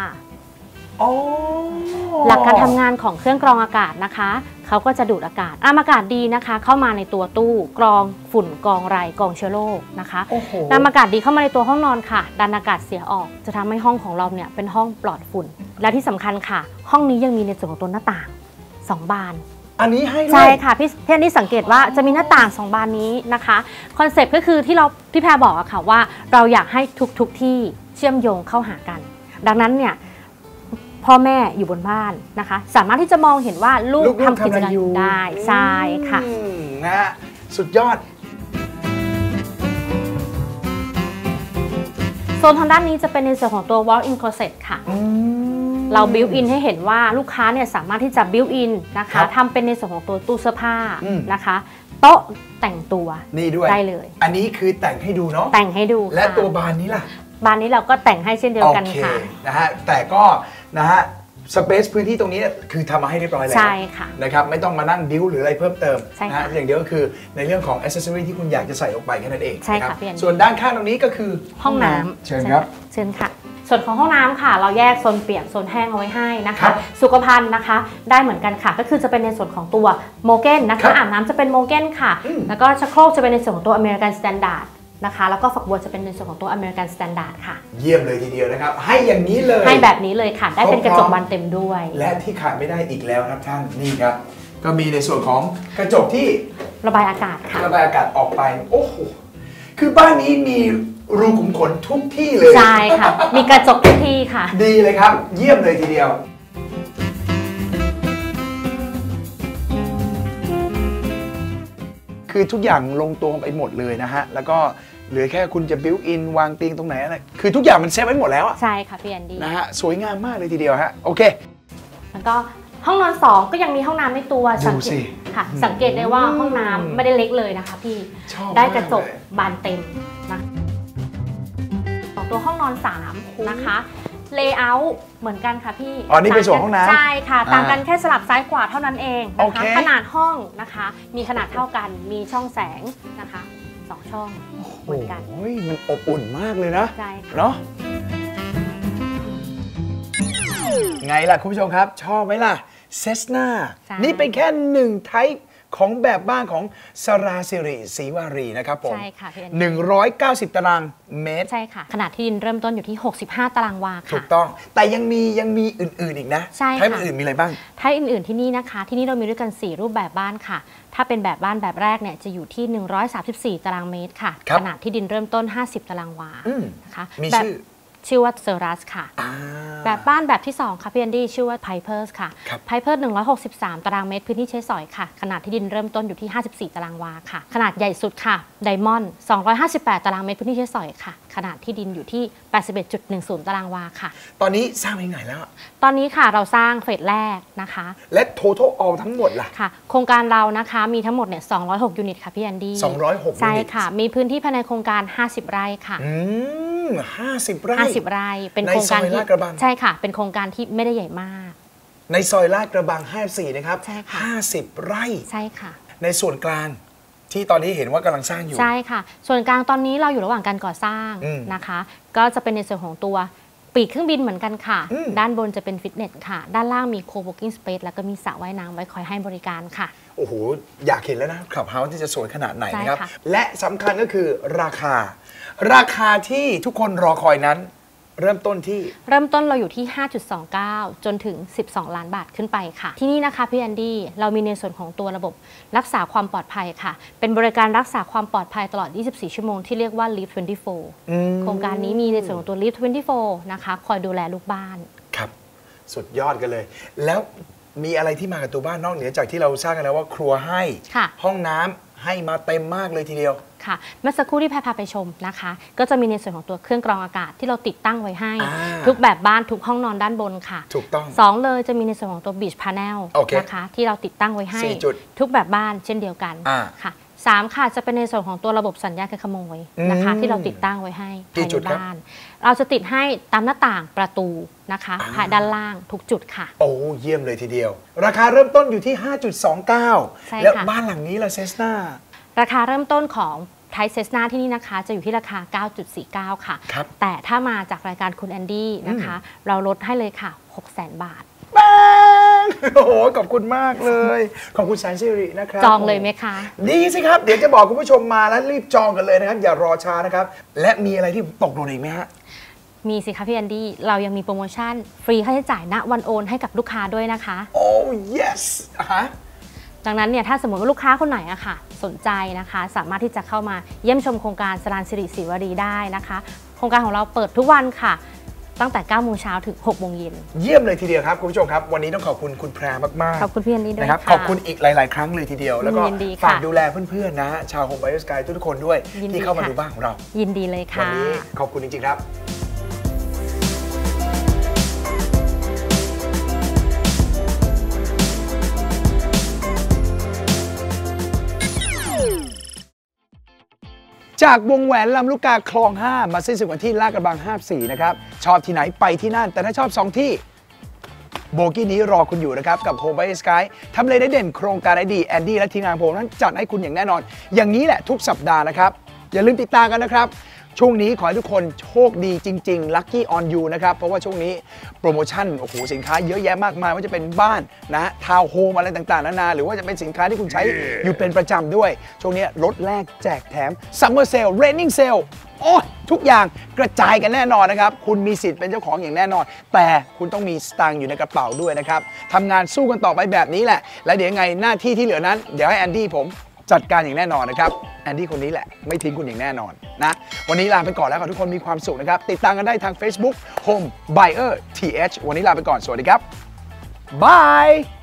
หลักการทำงานของเครื่องกรองอากาศนะคะเขาก็จะดูดอากาศอากาศดีนะคะเข้ามาในตัวตู้กรองฝุ่นกรองไรกรองเชื้อโรคนะคะนำอากาศดีเข้ามาในตัวห้องนอนค่ะดันอากาศเสียออกจะทำให้ห้องของเราเนี่ยเป็นห้องปลอดฝุ่นและที่สำคัญค่ะห้องนี้ยังมีในส่วนของตัวหน้าต่าง2 บานอันนี้ให้ใช่ค่ะพี่นี่สังเกตว่าจะมีหน้าต่าง2 บานนี้นะคะคอนเซ็ปต์ก็คือที่แพรบอกอะค่ะว่าเราอยากให้ทุกที่เชื่อมโยงเข้าหากันดังนั้นเนี่ยพ่อแม่อยู่บนบ้านนะคะสามารถที่จะมองเห็นว่าลูกทำกิจกรรมได้ใช่ค่ะนะสุดยอดโซนทางด้านนี้จะเป็นในส่วนของตัว walk-in closet ค่ะเราบิวอินให้เห็นว่าลูกค้าเนี่ยสามารถที่จะบิวอินนะคะทำเป็นในส่วนของตัวตู้เสื้อผ้านะคะโต๊ะแต่งตัวนี่ด้วยได้เลยอันนี้คือแต่งให้ดูเนาะแต่งให้ดูและตัวบานนี้ล่ะบานนี้เราก็แต่งให้เช่นเดียวกันค่ะนะฮะแต่ก็นะฮะสเปซพื้นที่ตรงนี้คือทำมาให้เรียบร้อยแล้วใช่ค่ะนะครับไม่ต้องมานั่งบิ้วหรืออะไรเพิ่มเติมใช่ค่ะนะอย่างเดียวก็คือในเรื่องของอ c เซสซอรีที่คุณอยากจะใส่ลงไปแค่นั้นเองใช่ค่ะรับพี่อันส่วนด้านข้างตรงนี้ก็คือห้องน้ำเชิญครับเชิญค่ะ ส่วนของห้องน้ำค่ะ เราแยกโซนเปียกโซนแห้งเอาไว้ให้นะครัคะบสุขภัณฑ์นะคะได้เหมือนกันค่ะ ก็คือจะเป็นในส่วนของตัวโมเกนนะครัคะบอาบน้ำจะเป็นโมเกนค่ะ แล้วก็ชักโครกจะเป็นในส่วนของตัวอเมริกันสแตนดาร์ดนะคะแล้วก็ฝักบัวจะเป็นในส่วนของตัวอเมริกันสแตนดาร์ดค่ะเยี่ยมเลยทีเดียวนะครับให้อย่างนี้เลยให้แบบนี้เลยค่ะ ได้เป็นกระจกบานเต็มด้วยและที่ขาดไม่ได้อีกแล้วครับท่านนี่ครับก็มีในส่วนของกระจกที่ระบายอากาศค่ะระบายอากาศออกไปโอ้โหคือบ้านนี้มีรูขุมขนทุกที่เลยใช่ค่ะ มีกระจกทุกที่ค่ะดีเลยครับ เยี่ยมเลยทีเดียว คือทุกอย่างลงตัวไปหมดเลยนะฮะ แล้วก็เหลือแค่คุณจะบิวอินวางเตียงตรงไหนอะไรคือทุกอย่างมันเซตไว้หมดแล้วอะใช่ค่ะพี่แอนดี้นะฮะ สวยงามมากเลยทีเดียวฮะ โอเคแล้วก็ห้องนอน2ก็ยังมีห้องน้ำในตัวดูสิค่ะ สังเกตได้ว่าห้องน้ำไม่ได้เล็กเลยนะคะพี่ชอบได้กระจกมากเลยบานเต็มนะของตัวห้องนอน3นะคะเลเยอร์เหมือนกันค่ะพี่อ๋อนี่เป็นส่วนห้องน้ำใช่ค่ะต่างกันอ่าแค่สลับซ้ายขวาเท่านั้นเองโอนะเคคะขนาดห้องนะคะมีขนาดเท่ากันมีช่องแสงนะคะ2ช่องเหมือนกันโอ้ยมันอบอุ่นมากเลยนะใช่ค่ะเนาะไงล่ะคุณผู้ชมครับ ชอบไหมล่ะเซสนาใช่นี่เป็นแค่หนึ่งไทป์ของแบบบ้านของสราสิริศรีวารีนะครับผมใช่ค่ะพี่แอนดี้ 190 ตารางเมตรใช่ค่ะขนาดที่ดินเริ่มต้นอยู่ที่65ตารางวาถูค่ะกต้องแต่ยังมีอื่นๆอีกนะใช่ค่ะไทป์อื่นมีอะไรบ้างถ้าอื่นๆที่นี่นะคะที่นี่เรามีด้วยกัน 4 รูปแบบบ้านค่ะ ถ้าเป็นแบบบ้านแบบแรกเนี่ยจะอยู่ที่ 134 ตารางเมตรค่ะครับขนาดที่ดินเริ่มต้น 50 ตารางวาอืมนะคะมีแบบชื่อว่าเซอรัสค่ะอ่าแบบบ้านแบบที่ 2 ค่ะพี่แอนดี้ชื่อว่า Pipers ค่ะครับ Pipers 163 ตารางเมตรพื้นที่ใช้สอยค่ะ ขนาดที่ดินเริ่มต้นอยู่ที่ 54 ตารางวาค่ะ ขนาดใหญ่สุดค่ะ Diamond 258 ตารางเมตรพื้นที่ใช้สอยค่ะ ขนาดที่ดินอยู่ที่ 81.10 ตารางวาค่ะตอนนี้สร้างไปไหนแล้วตอนนี้ค่ะเราสร้างเฟสแรกนะคะและ total all ทั้งหมดล่ะค่ะโครงการเรานะคะมีทั้งหมดเนี่ย206 ยูนิตค่ะพี่แอนดี้ 206 ใช่ยูนิตค่ะ มีพื้นที่ภายในโครงการ 50 ไร่ค่ะ 50 ไร่ 50 ไร่เป็นโครงการในซอยที่ลาดกระบังใช่ค่ะ เป็นโครงการที่ไม่ได้ใหญ่มากในซอยลาดกระบัง 54 นะครับใช่ค่ะ 50 ไร่ใช่ค่ะในส่วนกลางที่ตอนนี้เห็นว่ากำลังสร้างอยู่ใช่ค่ะ ส่วนกลางตอนนี้เราอยู่ระหว่างการก่อสร้างอืมนะคะ ก็จะเป็นในส่วนของตัวปีกเครื่องบินเหมือนกันค่ะอืมด้านบนจะเป็นฟิตเนสค่ะ ด้านล่างมี co-working space แล้วก็มีสระว่ายน้ำไว้คอยให้บริการค่ะโอ้โห อยากเห็นแล้วนะคลับเฮาส์ที่จะสวยขนาดไหนนะครับใช่ค่ะและสำคัญก็คือราคา ราคาที่ทุกคนรอคอยนั้น เริ่มต้นที่เริ่มต้นเราอยู่ที่ 5.29 จนถึง 12 ล้านบาทขึ้นไปค่ะ ที่นี่นะคะพี่แอนดี้เรามีในส่วนของตัวระบบรักษาความปลอดภัยค่ะ เป็นบริการรักษาความปลอดภัยตลอด 24 ชั่วโมงที่เรียกว่า Live 24 โครงการนี้มีในส่วนของตัว Live 24 นะคะ คอยดูแลลูกบ้านครับ สุดยอดกันเลย แล้วมีอะไรที่มากับตัวบ้านนอกเหนือจากที่เราสร้างกันแล้วว่าครัวให้ค่ะห้องน้ำให้มาเต็มมากเลยทีเดียวค่ะเมื่อสักครู่ที่แพรพาไปชมนะคะ ก็จะมีในส่วนของตัวเครื่องกรองอากาศที่เราติดตั้งไว้ให้อ่าทุกแบบบ้านทุกห้องนอนด้านบนค่ะถูกต้องสองเลยจะมีในส่วนของตัว Beach Panel โอเคนะคะที่เราติดตั้งไว้ให้ 4 จุดทุกแบบบ้านเช่นเดียวกันอ่าค่ะสามค่ะจะเป็นในส่วนของตัวระบบสัญญาณการขโมยนะคะอืมที่เราติดตั้งไว้ให้กี่ภายจุในดครับบ้าน เราจะติดให้ตามหน้าต่างประตูนะคะภายด้านล่างทุกจุดค่ะโอ้เยี่ยมเลยทีเดียว ราคาเริ่มต้นอยู่ที่ 5.29 ใช่ค่ะแล้วบ้านหลังนี้ล่ะเซสนาราคาเริ่มต้นของไทยเซสนาที่นี่นะคะ จะอยู่ที่ราคา 9.49 ค่ะครับแต่ถ้ามาจากรายการคุณแอนดี้นะคะ เราลดให้เลยค่ะ 600,000 บาทบ้งโอ้โห ขอบคุณมากเลย ขอบคุณแสนสิรินะครับจองเลยไหมคะดีสิครับ เดี๋ยวจะบอกคุณผู้ชมมาแล้วรีบจองกันเลยนะครับ อย่ารอช้านะครับ และมีอะไรที่ตกหล่นอีกไหมฮะมีสิคะพี่แอนดี้เรายังมีโปรโมชั่นฟรีค่าใช้จ่ายณวันโอนให้กับลูกค้าด้วยนะคะโอ้ yes ฮะดังนั้นเนี่ยถ้าสมมติว่าลูกค้าคนไหนอะค่ะ สนใจนะคะ สามารถที่จะเข้ามาเยี่ยมชมโครงการสรานสิริศรีวรีได้นะคะ โครงการของเราเปิดทุกวันค่ะ ตั้งแต่ 9 โมงเช้าถึง 6 โมงเย็นเยี่ยมเลยทีเดียวครับ คุณผู้ชมครับ วันนี้ต้องขอบคุณคุณแพรมากๆขอบคุณพี่แอนดี้ด้วยนะครับค่ะขอบคุณอีกหลาย ๆ ครั้งเลยทีเดียว แล้วก็ยินดีค่ะฝากดูแลเพื่อน ๆ นะ ชาวโฮมไบโอสกายทุกๆคนด้วยยินดีที่เข้ามาค่ะดูบ้านของเรายินดีเลยวัค่ะนี้ขอบคุณจริง ๆ ครับ จากวงแหวนลำลูกกาคลอง 5 มาสิ้นสุดกันที่ลาดกระบัง 54 นะครับ ชอบที่ไหนไปที่นั่น แต่ถ้าชอบ 2 ที่โบกี้นี้รอคุณอยู่นะครับกับ Home by Sky ทำเลได้เด่นโครงการได้ดีแอนดี้และทีมงานผมนั้นจัดให้คุณอย่างแน่นอนอย่างนี้แหละทุกสัปดาห์นะครับอย่าลืมติดตามกันนะครับช่วงนี้ขอให้ทุกคนโชคดีจริงๆ Lucky on you นะครับเพราะว่าช่วงนี้โปรโมชั่นโอ้โหสินค้าเยอะแยะมากมายว่าจะเป็นบ้านนะทาวน์โฮมอะไรต่างๆนานาหรือว่าจะเป็นสินค้าที่คุณใช้อยู่เป็นประจำด้วยช่วงนี้ลดแลกแจกแถม Summer Sale Raining Sale โอ้ทุกอย่างกระจายกันแน่นอนนะครับคุณมีสิทธิ์เป็นเจ้าของอย่างแน่นอนแต่คุณต้องมีสตางค์อยู่ในกระเป๋าด้วยนะครับทำงานสู้กันต่อไปแบบนี้แหละและเดี๋ยวยังไงหน้าที่ที่เหลือนั้นเดี๋ยวให้แอนดี้ผมจัดการอย่างแน่นอนนะครับแอนดี้คนนี้แหละไม่ทิ้งคุณอย่างแน่นอนนะวันนี้ลาไปก่อนแล้วขอทุกคนมีความสุขนะครับติดตามกันได้ทาง Facebook Home Buyer TH วันนี้ลาไปก่อนสวัสดีครับบาย